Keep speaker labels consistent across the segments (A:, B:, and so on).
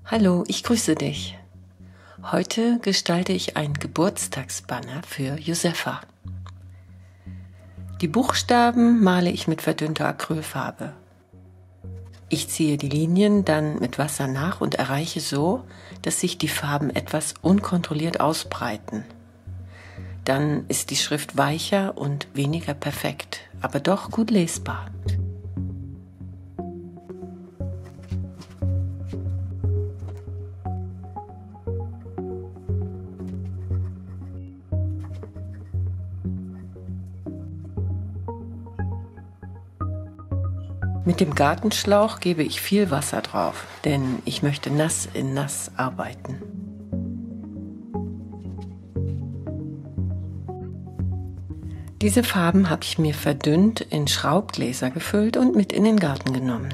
A: Hallo, ich grüße dich. Heute gestalte ich ein Geburtstagsbanner für Josefa. Die Buchstaben male ich mit verdünnter Acrylfarbe. Ich ziehe die Linien dann mit Wasser nach und erreiche so, dass sich die Farben etwas unkontrolliert ausbreiten. Dann ist die Schrift weicher und weniger perfekt, aber doch gut lesbar. Mit dem Gartenschlauch gebe ich viel Wasser drauf, denn ich möchte nass in nass arbeiten. Diese Farben habe ich mir verdünnt in Schraubgläser gefüllt und mit in den Garten genommen.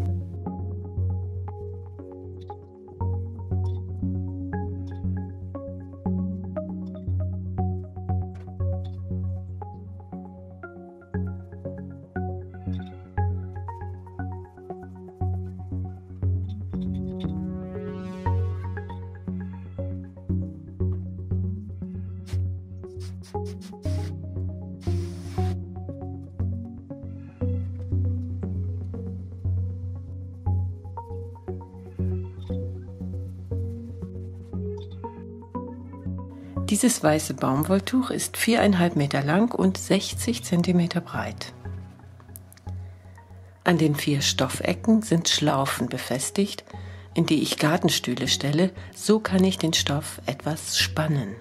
A: Dieses weiße Baumwolltuch ist 4,5 Meter lang und 60 Zentimeter breit. An den 4 Stoffecken sind Schlaufen befestigt, in die ich Gartenstühle stelle, so kann ich den Stoff etwas spannen.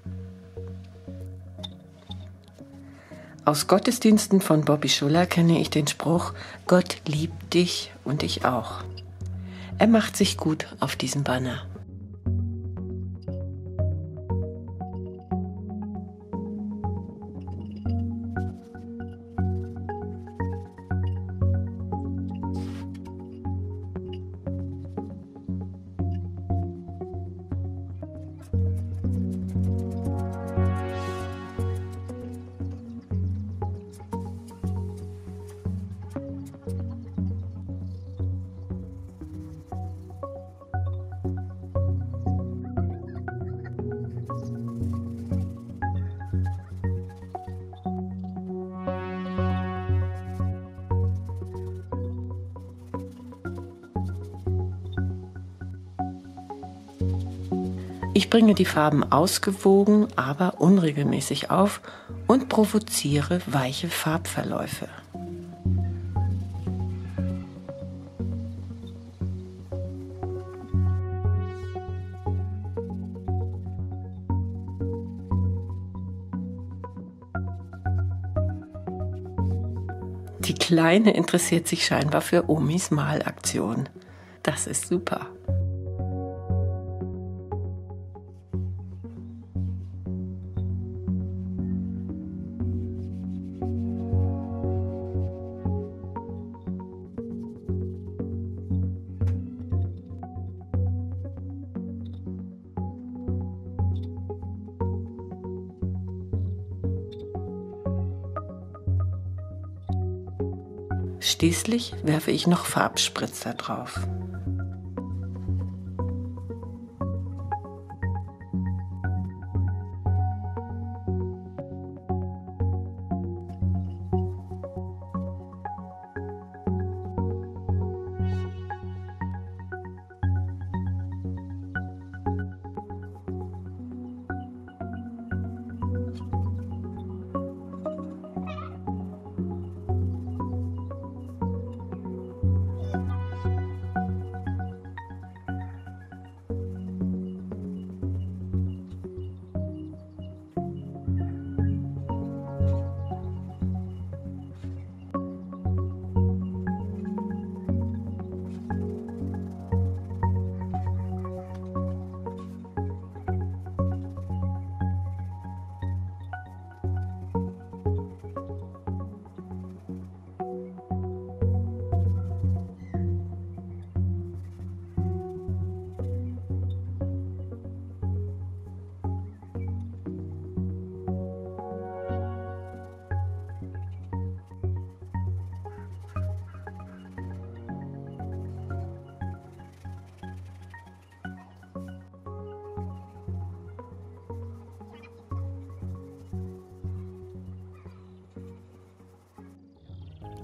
A: Aus Gottesdiensten von Bobby Schuller kenne ich den Spruch: Gott liebt dich und ich auch. Er macht sich gut auf diesem Banner. Ich bringe die Farben ausgewogen, aber unregelmäßig auf und provoziere weiche Farbverläufe. Die Kleine interessiert sich scheinbar für Omis Malaktion. Das ist super. Schließlich werfe ich noch Farbspritzer drauf.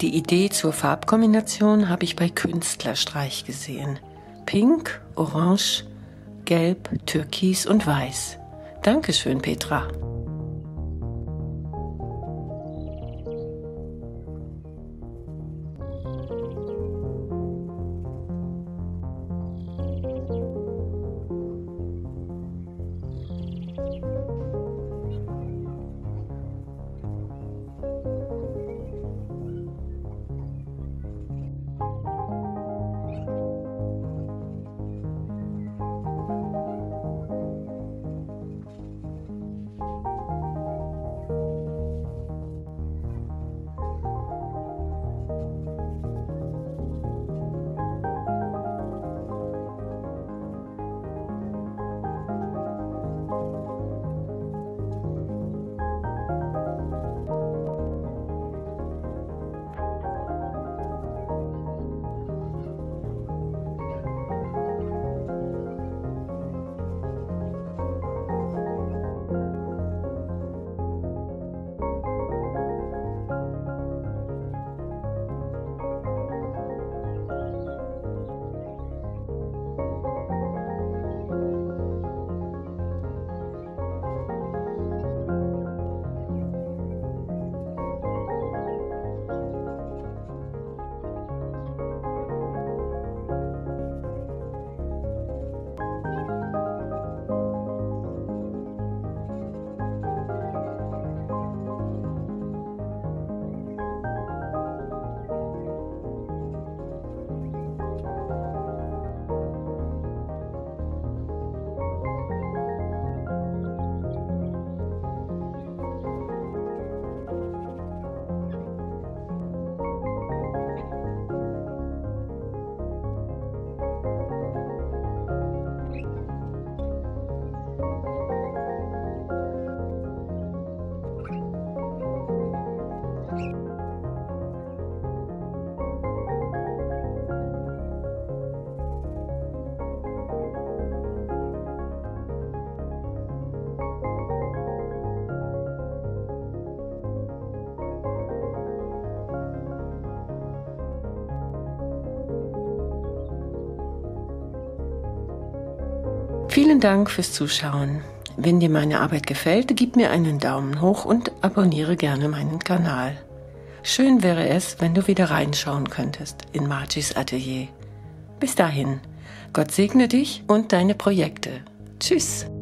A: Die Idee zur Farbkombination habe ich bei Künstlerstreich gesehen. Pink, Orange, Gelb, Türkis und Weiß. Dankeschön, Petra. Vielen Dank fürs Zuschauen. Wenn dir meine Arbeit gefällt, gib mir einen Daumen hoch und abonniere gerne meinen Kanal. Schön wäre es, wenn du wieder reinschauen könntest in Margis Atelier. Bis dahin, Gott segne dich und deine Projekte. Tschüss!